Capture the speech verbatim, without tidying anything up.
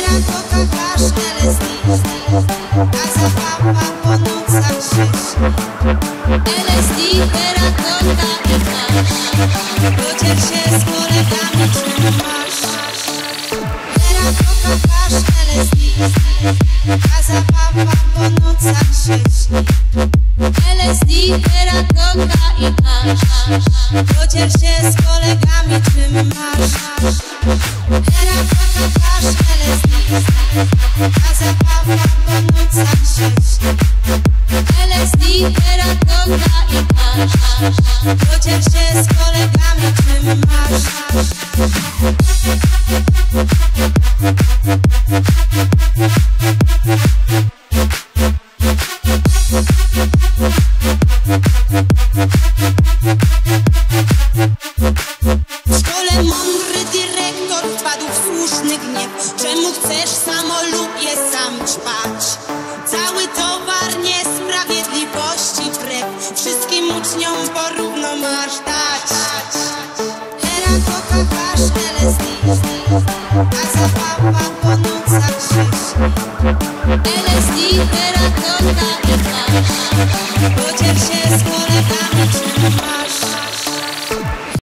Teraz kochasz L S D, a zabawa po nocach krzyż. L S D, teraz kocha i masz, podziel się z kolegami czym masz. Teraz kochasz L S D, a zabawa po nocach krzyż. L S D, teraz kocha i masz, podziel się z kolegami czym masz. Teraz kochasz L S D, a zabawa po nocach krzyż. L S D, teraz kocha i masz, podziel się z kolegami czym masz. W szkole mądry dyrektor wpadł w słuszny gniew. Czemu chcesz samolubie sam ćpać? Cały towar niesprawiedliwości wbrew, wszystkim uczniom porówno masz dać. Teraz kochasz L S D, a zabawa po nocach krzyż. L S D, teraz kocha i masz, podziel się